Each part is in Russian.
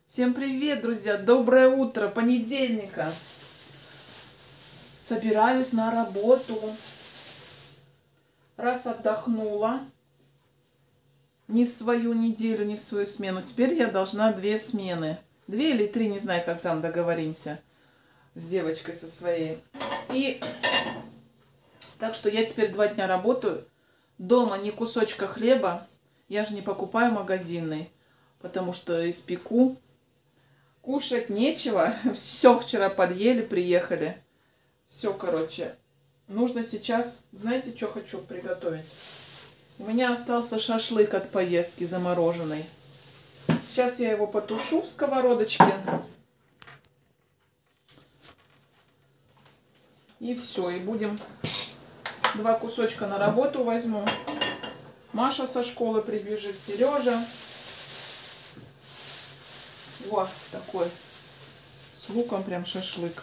Всем привет, друзья! Доброе утро, понедельника. Собираюсь на работу. Раз отдохнула. Не в свою неделю, не в свою смену. Теперь я должна 2 смены. 2 или 3, не знаю, как там договоримся с девочкой со своей. И так что я теперь 2 дня работаю. Дома ни кусочка хлеба. Я же не покупаю магазинный, потому что испеку. Кушать нечего. Все вчера подъели, приехали. Все, короче. Нужно сейчас... Знаете, что хочу приготовить? У меня остался шашлык от поездки замороженный. Сейчас я его потушу в сковородочке. И все. И будем... 2 кусочка на работу возьму. Маша со школы прибежит, Сережа. Вот такой. С луком прям шашлык.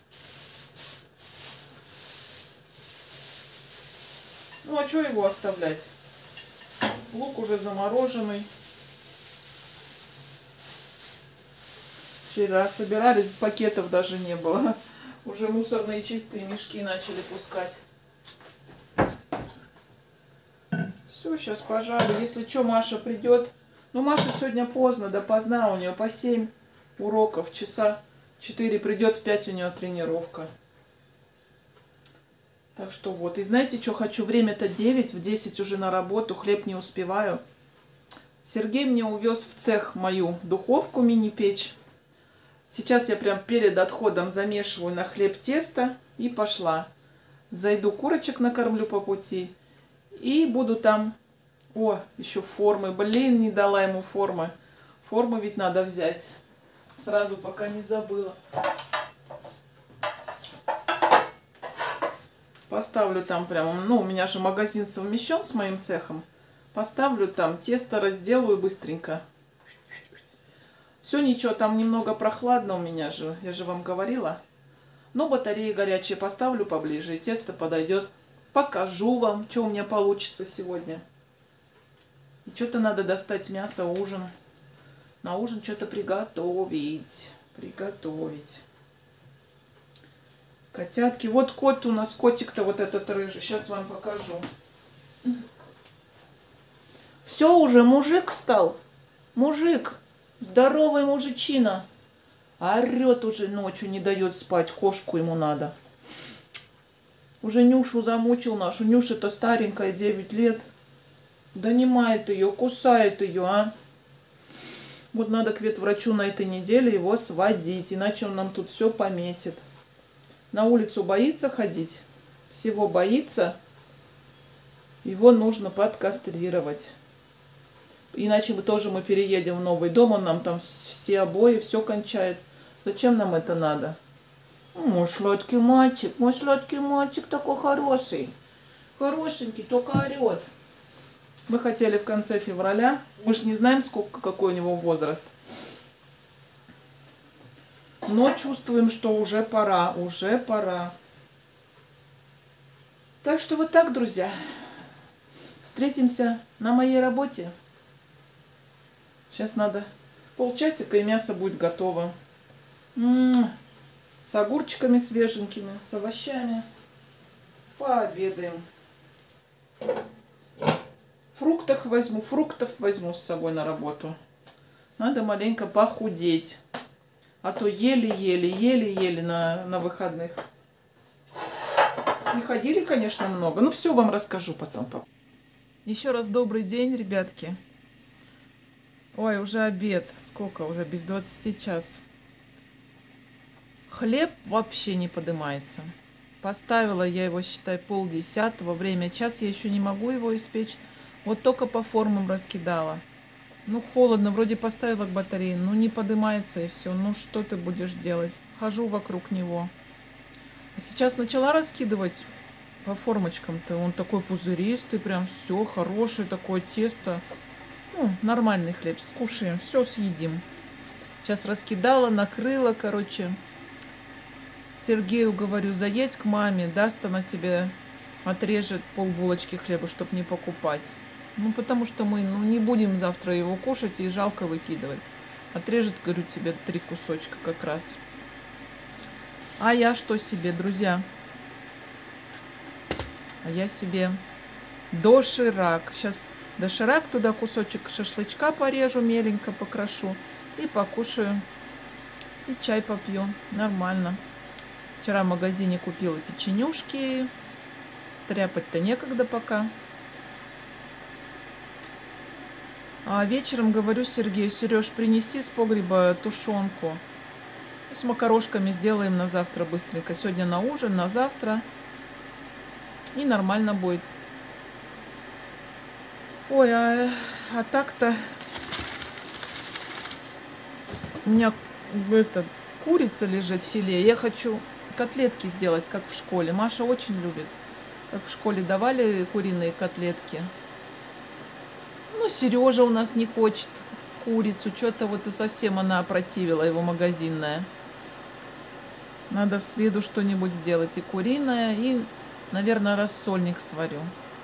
Ну а что его оставлять? Лук уже замороженный. Вчера собирались, пакетов даже не было. Уже мусорные чистые мешки начали пускать. Все, сейчас пожалуй. Если что, Маша придет. Ну, Маша сегодня поздно, допоздна у нее по 7 уроков. Часа 4 придет, в 5 у нее тренировка. Так что вот. И знаете, что хочу? Время-то 9, в 10 уже на работу, хлеб не успеваю. Сергей мне увез в цех мою духовку мини-печь. Сейчас я прям перед отходом замешиваю на хлеб тесто и пошла. Зайду, курочек накормлю по пути и буду там... О, еще формы. Блин, не дала ему формы. Форму ведь надо взять. Сразу, пока не забыла. Поставлю там прямо... Ну, у меня же магазин совмещен с моим цехом. Поставлю там, тесто разделаю быстренько. Все, ничего, там немного прохладно у меня же. Я же вам говорила. Но батареи горячие поставлю поближе, и тесто подойдет. Покажу вам, что у меня получится сегодня. Что-то надо достать мясо, ужин. На ужин что-то приготовить. Котятки. Вот кот у нас, котик-то вот этот рыжий. Сейчас вам покажу. Все, уже мужик стал. Мужик. Здоровый мужичина. Орет уже ночью, не дает спать. Кошку ему надо. Уже Нюшу замучил нашу. Нюша-то старенькая, 9 лет. Донимает ее, кусает ее, а. Вот надо к ветврачу на этой неделе его сводить, иначе он нам тут все пометит. На улицу боится ходить, всего боится. Его нужно подкастрировать. Иначе мы переедем в новый дом, он нам там все обои, все кончает. Зачем нам это надо? Мой сладкий мальчик такой хороший. Хорошенький, только орет. Мы хотели в конце февраля. Мы же не знаем, какой у него возраст. Но чувствуем, что уже пора. Так что вот так, друзья. Встретимся на моей работе. Сейчас надо полчасика, и мясо будет готово. С огурчиками свеженькими, с овощами. Пообедаем. Фруктов возьму с собой на работу. Надо маленько похудеть. А то еле-еле на выходных. Не ходили, конечно, много. Но все вам расскажу потом. Еще раз добрый день, ребятки. Ой, уже обед. Сколько? Уже без 20 час. Хлеб вообще не поднимается. Поставила я его, считай, 9:30. Время час, я еще не могу его испечь. Вот только по формам раскидала. Ну, холодно, вроде поставила к батарее, но не поднимается и все. Ну, что ты будешь делать? Хожу вокруг него. А сейчас начала раскидывать по формочкам-то. Он такой пузыристый, прям все, хорошее такое тесто. Ну, нормальный хлеб, скушаем, все съедим. Сейчас раскидала, накрыла, короче. Сергею говорю, заедь к маме, даст она тебе, отрежет полбулочки хлеба, чтобы не покупать. Ну, потому что мы не будем завтра его кушать и жалко выкидывать. Отрежет, говорю, тебе 3 кусочка как раз. А я что себе, друзья? А я себе доширак. Сейчас доширак, туда кусочек шашлычка порежу, меленько покрошу. И покушаю. И чай попью. Нормально. Вчера в магазине купила печенюшки. Стряпать-то некогда пока. А вечером говорю Сергею: Сереж, принеси с погреба тушенку. С макарошками сделаем на завтра быстренько. Сегодня на ужин, на завтра. И нормально будет. Ой, а так-то у меня курица лежит, филе. Я хочу котлетки сделать, как в школе. Маша очень любит. Как в школе давали куриные котлетки. Ну, Сережа у нас не хочет курицу. Что-то вот и совсем она опротивила его, магазинная. Надо в среду что-нибудь сделать. И куриное, и, наверное, рассольник сварю.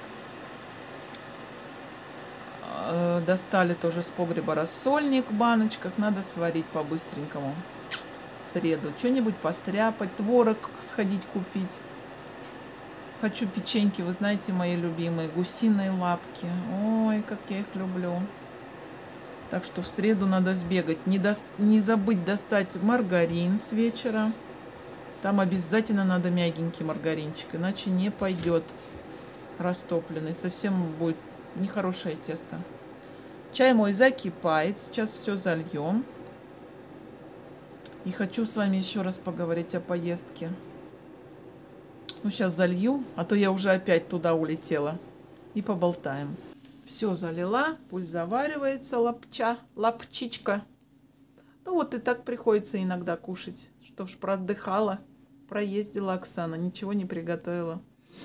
Достали тоже с погреба рассольник в баночках. Надо сварить по-быстренькому в среду. Что-нибудь постряпать, творог сходить купить. Хочу печеньки, вы знаете, мои любимые, гусиные лапки. Ой, как я их люблю. Так что в среду надо сбегать. Не забыть достать маргарин с вечера. Там обязательно надо мягенький маргаринчик, иначе не пойдет растопленный. Совсем будет нехорошее тесто. Чай мой закипает. Сейчас все зальем. И хочу с вами еще раз поговорить о поездке. Ну, сейчас залью, а то я уже опять туда улетела. И поболтаем. Все залила, пусть заваривается лапчичка. Ну вот и так приходится иногда кушать. Что ж, проотдыхала, проездила Оксана, ничего не приготовила.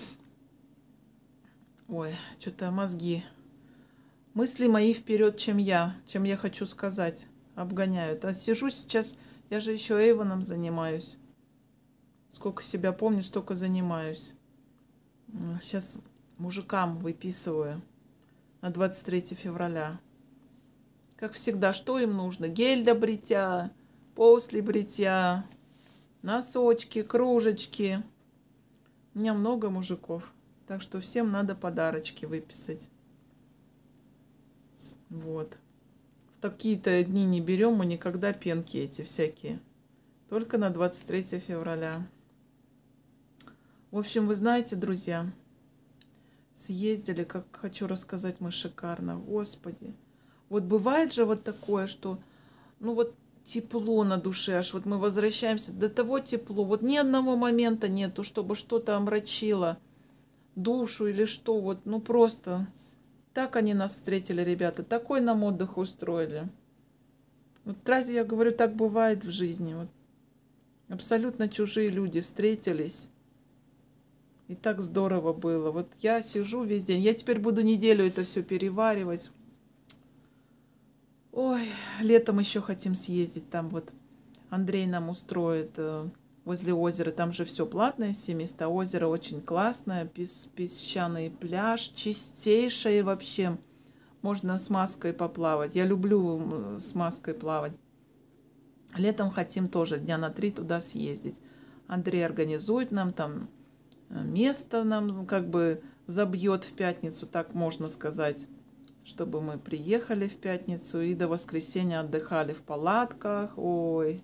Ой, что-то мозги. Мысли мои вперед, чем я хочу сказать, обгоняют. А сижу сейчас, я же еще Эйвоном занимаюсь. Сколько себя помню, столько занимаюсь. Сейчас мужикам выписываю на 23 февраля. Как всегда, что им нужно? Гель для бритья, после бритья, носочки, кружечки. У меня много мужиков, так что всем надо подарочки выписать. Вот. В такие-то дни не берем мы никогда пенки эти всякие. Только на 23 февраля. В общем, вы знаете, друзья, съездили, как хочу рассказать, мы шикарно. Господи. Вот бывает же вот такое, что, ну вот тепло на душе, аж вот мы возвращаемся, до того тепло. Вот ни одного момента нету, чтобы что-то омрачило душу или что. Вот, ну просто так они нас встретили, ребята. Такой нам отдых устроили. Вот разве я говорю, так бывает в жизни. Вот. Абсолютно чужие люди встретились. И так здорово было. Вот я сижу весь день. Я теперь буду неделю это все переваривать. Ой, летом еще хотим съездить. Там вот Андрей нам устроит возле озера. Там же все платное, все места. Озеро очень классное. Песчаный пляж. Чистейшее вообще. Можно с маской поплавать. Я люблю с маской плавать. Летом хотим тоже дня на 3 туда съездить. Андрей организует нам там место, нам как бы забьет в пятницу, так можно сказать, чтобы мы приехали в пятницу и до воскресенья отдыхали в палатках. Ой,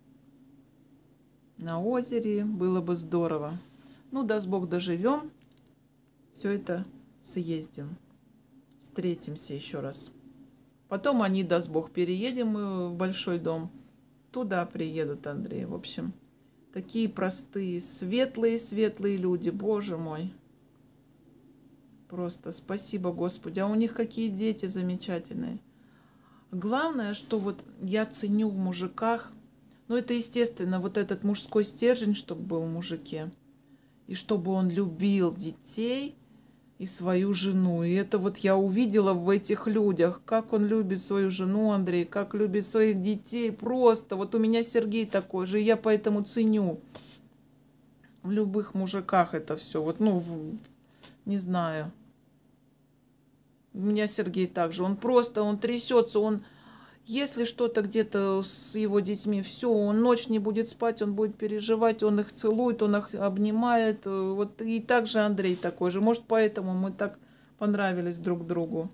на озере было бы здорово. Ну, даст Бог, доживем, все это съездим, встретимся еще раз. Потом они, даст Бог, переедем мы в большой дом. Туда приедут, Андрей. В общем, такие простые, светлые люди. Боже мой. Просто спасибо, Господи. А у них какие дети замечательные. Главное, что вот я ценю в мужиках, ну, это естественно, вот этот мужской стержень, чтобы был в мужике. И чтобы он любил детей и свою жену. И это вот я увидела в этих людях, как он любит свою жену, Андрей, как любит своих детей. Просто вот у меня Сергей такой же, и я поэтому ценю в любых мужиках это все. Вот, ну, не знаю. У меня Сергей также. Он просто, он трясется, он... Если что-то где-то с его детьми, все, он ночь не будет спать, он будет переживать, он их целует, он их обнимает. Вот и также Андрей такой же. Может, поэтому мы так понравились друг другу.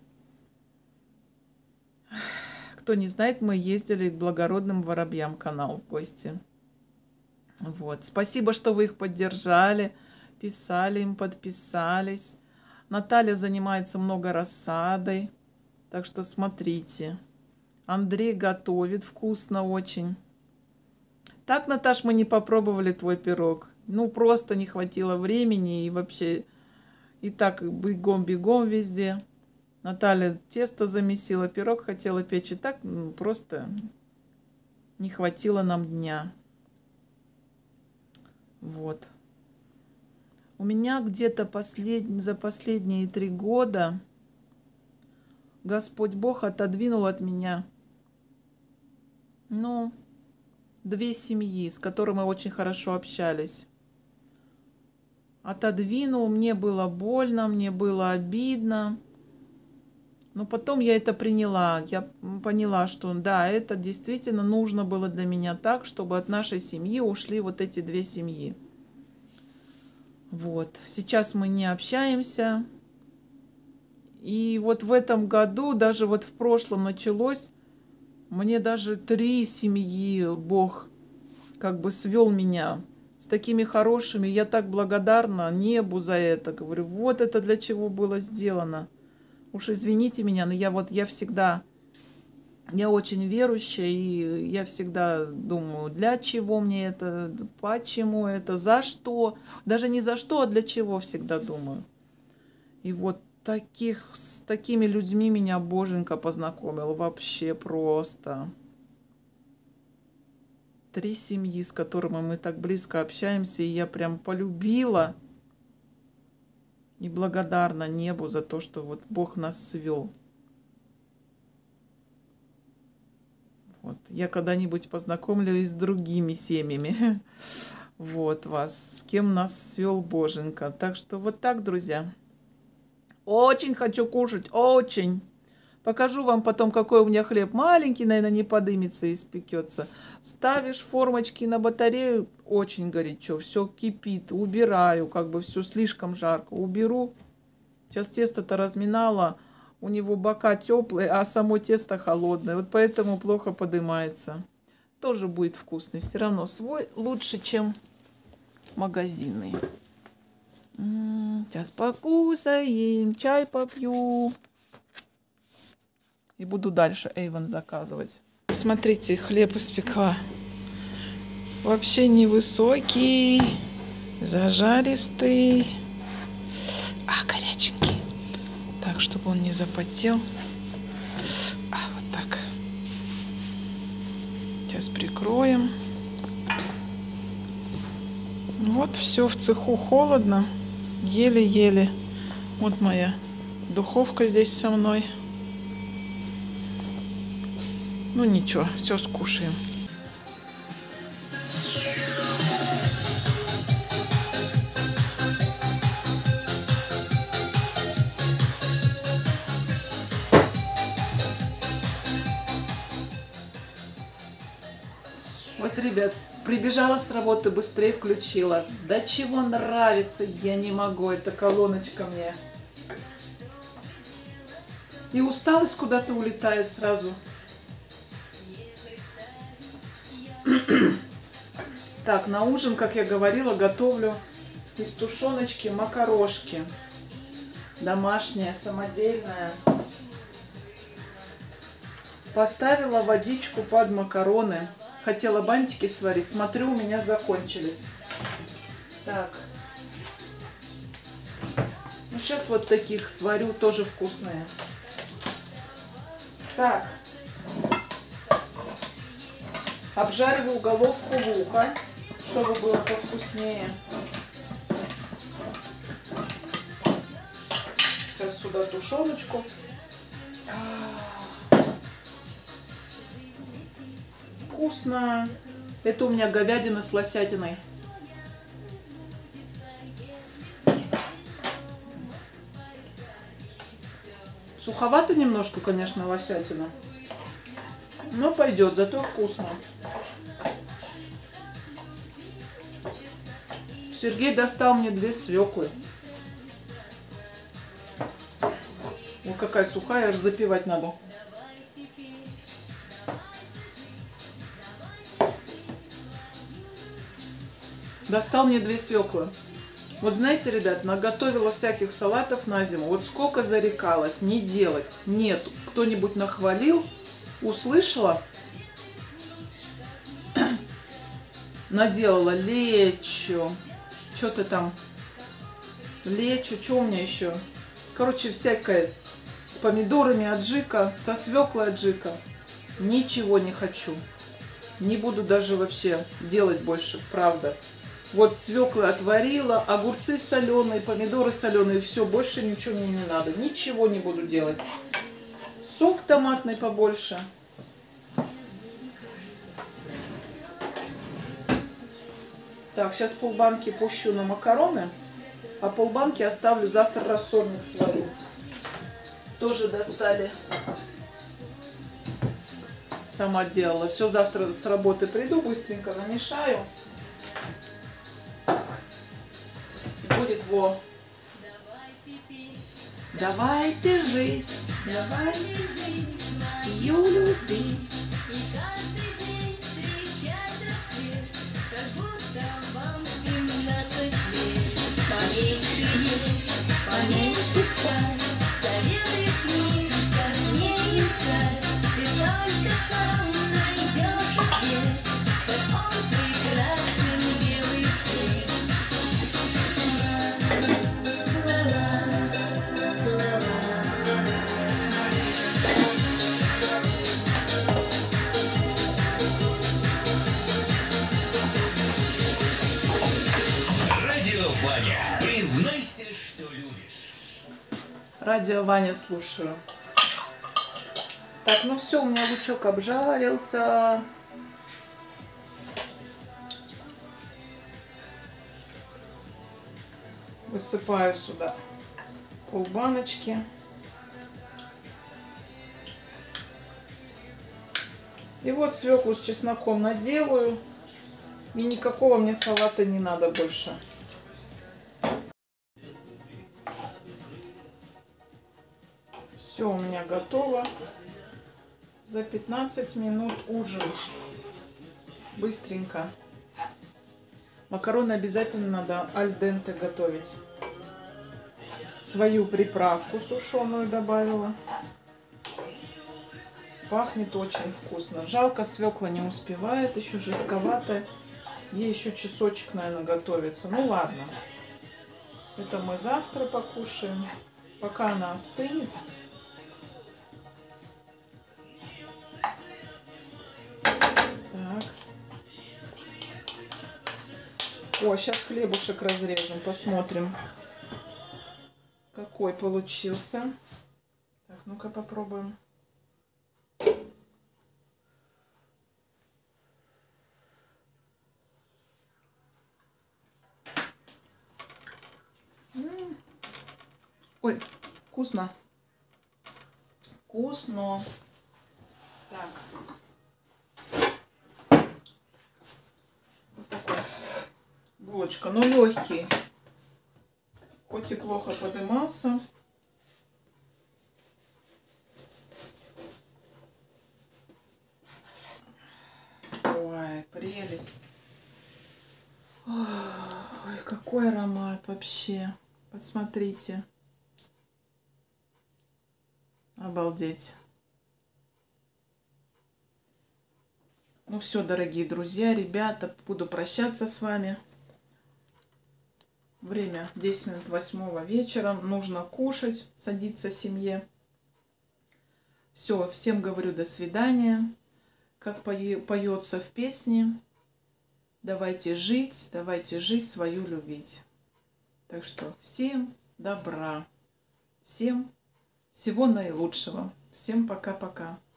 Кто не знает, мы ездили к благородным воробьям канал в гости. Вот. Спасибо, что вы их поддержали, писали им, подписались. Наталья занимается много рассадой, так что смотрите. Андрей готовит вкусно очень. Так, Наташ, мы не попробовали твой пирог. Ну, просто не хватило времени и вообще и так бегом-бегом везде. Наталья тесто замесила, пирог хотела печь. И так просто не хватило нам дня. Вот. У меня где-то за последние 3 года Господь Бог отодвинул от меня, 2 семьи, с которыми мы очень хорошо общались. Отодвинул, мне было больно, мне было обидно. Но потом я это приняла. Я поняла, что да, это действительно нужно было для меня так, чтобы от нашей семьи ушли вот эти 2 семьи. Вот. Сейчас мы не общаемся. И вот в этом году, даже вот в прошлом началось, мне даже 3 семьи Бог как бы свел меня с такими хорошими. Я так благодарна небу за это. Говорю, вот это для чего было сделано. Уж извините меня, но я очень верующая, и я всегда думаю, для чего мне это, почему это, за что. Даже не за что, а для чего всегда думаю. И вот с такими людьми меня Боженька познакомил. Вообще просто. 3 семьи, с которыми мы так близко общаемся, и я прям полюбила и благодарна небу за то, что вот Бог нас свел. Вот. Я когда-нибудь познакомлюсь с другими семьями. Вот вас, с кем нас свел Боженька. Так что вот так, друзья. Очень хочу кушать, очень. Покажу вам потом, какой у меня хлеб. Маленький, наверное, не подымется и испекется. Ставишь формочки на батарею, очень горячо, все кипит. Убираю, как бы все слишком жарко. Уберу. Сейчас тесто-то разминала, у него бока теплые, а само тесто холодное. Вот поэтому плохо подымается. Тоже будет вкусный. Все равно свой лучше, чем магазинный. Сейчас покусаем, чай попью. И буду дальше Эйвон заказывать. Смотрите, хлеб испекла. Вообще невысокий, зажаристый, горяченький. Так, чтобы он не запотел. Вот так. Сейчас прикроем. Вот все в цеху холодно. Еле-еле. Вот моя духовка здесь со мной. Ну ничего, все скушаем. Вот, ребят, прибежала с работы, быстрее включила. Да чего нравится, я не могу, эта колоночка мне. И усталость куда-то улетает сразу. Так, на ужин, как я говорила, готовлю из тушеночки макарошки. Домашняя, самодельная. Поставила водичку под макароны. Хотела бантики сварить. Смотрю, у меня закончились. Так. Ну, сейчас вот таких сварю, тоже вкусные. Так. Обжариваю головку лука, чтобы было повкуснее. Сейчас сюда тушеночку. Вкусно. Это у меня говядина с лосятиной. Суховато немножко, конечно, лосятина. Ну, пойдет, зато вкусно. Сергей достал мне 2 свеклы. Вот какая сухая, аж запивать надо. Достал мне 2 свеклы. Вот знаете, ребят, наготовила всяких салатов на зиму. Вот сколько зарекалась не делать. Нет, кто-нибудь нахвалил, услышала, наделала лечо. Что-то там. Лечо, что у меня еще? Короче, всякое с помидорами аджика, со свеклой аджика. Ничего не хочу. Не буду даже вообще делать больше, правда. Вот свеклы отварила, огурцы соленые, помидоры соленые, все, больше ничего мне не надо. Ничего не буду делать. Сок томатный побольше. Так, сейчас полбанки пущу на макароны, а полбанки оставлю завтра рассольник сварю. Тоже достали. Сама делала. Все, завтра с работы приду, быстренько намешаю. Будет во. Давайте жить, ее любить. И каждый день встречать рассвет, как будто вам 17 лет. Поменьше есть, поменьше спать, советы книг, как не искать. Ты только сам найдешь ответ, как он прекрасен, белый свет. Радио Ваня, признайся, что любишь. Радио Ваня слушаю. Так, ну все, у меня лучок обжарился. Высыпаю сюда полбаночки. И вот свеклу с чесноком наделаю. И никакого мне салата не надо больше. Все у меня готово. За 15 минут ужин. Быстренько. Макароны обязательно надо аль денте готовить. Свою приправку сушеную добавила. Пахнет очень вкусно. Жалко, свекла не успевает, еще жестковатая. Ей еще часочек, наверное, готовится. Ну ладно. Это мы завтра покушаем. Пока она остынет. Так. О, сейчас хлебушек разрежем, посмотрим, какой получился. Так, ну-ка попробуем. Ой, вкусно. Вкусно. Так. Вот такой булочка, но легкий. Хоть и плохо подымался. Ой, прелесть. Ой, какой аромат вообще. Посмотрите. Обалдеть. Ну все, дорогие друзья, ребята, буду прощаться с вами. Время 10 минут 8 вечера. Нужно кушать, садиться семье. Все, всем говорю до свидания. Как поется в песне. Давайте жить свою любить. Так что всем добра. Всем всего наилучшего. Всем пока-пока.